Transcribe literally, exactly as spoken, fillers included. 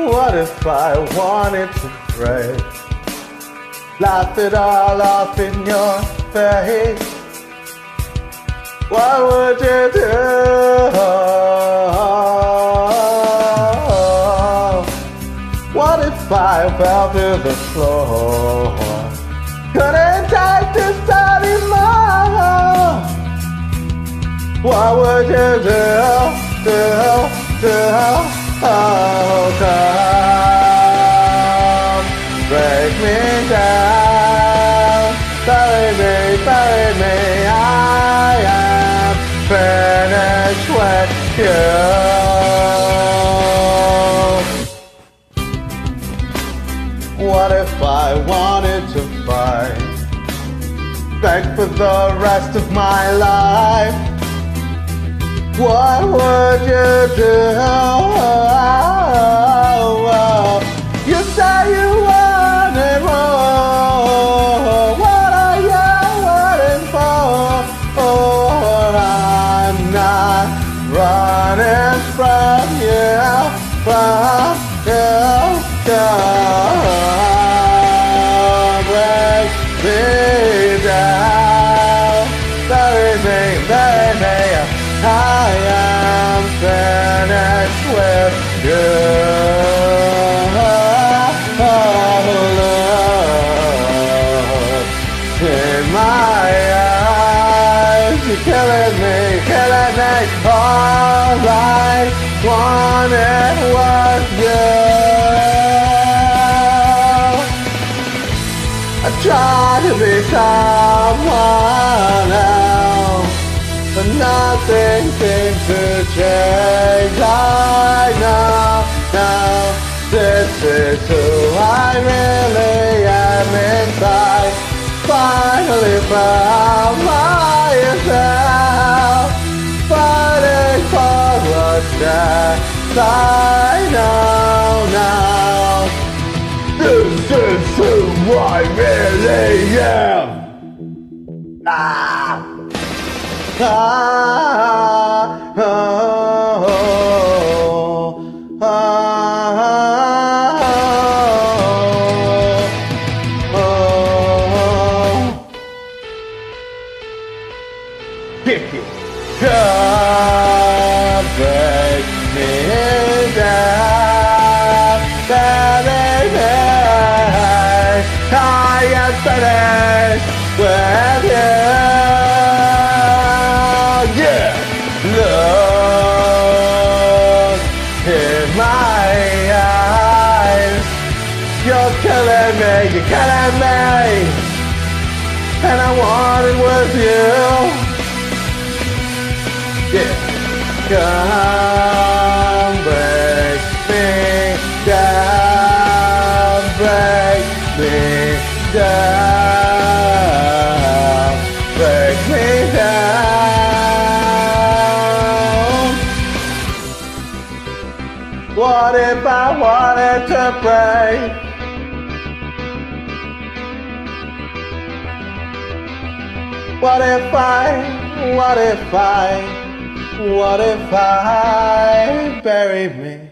What if I wanted to break? Laugh it all off in your face. What would you do? What if I fell to the floor? Couldn't take this anymore. What would you do? Do, do, oh, come break me down, bury me, bury me. I am finished with you. What if I wanted to fight, beg for the rest of my life? What would you do? You say you want it more. What are you waiting for? Oh, I'm not running from you, from you. Come break me down, bury me, bury me. I am finished with you. Oh, Lord, in my eyes, you're killing me, killing me. All I wanted was you. I tried to be someone else, but nothing seems to change. I know, now this is who I really am inside. Finally found myself, fighting for what's next. I know now, this is who I really am. Ah! Ah, oh, oh, oh, oh, oh. Come break me down, baby, I am finished with you. Look in my eyes, you're killing me, you're killing me, and I wanted with you. Yeah, come break me down, break me down, break me down. What if I wanted to break? What if I, what if I, what if I bury me?